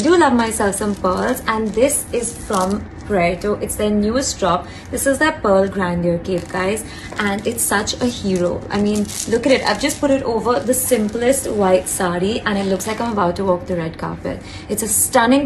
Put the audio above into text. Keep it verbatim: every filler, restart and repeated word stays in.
do love myself some pearls, and this is from Puerto. It's their newest drop. This is their Pearl Grandeur Cape, guys, and it's such a hero. I mean, look at it. I've just put it over the simplest white sari and it looks like I'm about to walk the red carpet. It's a stunning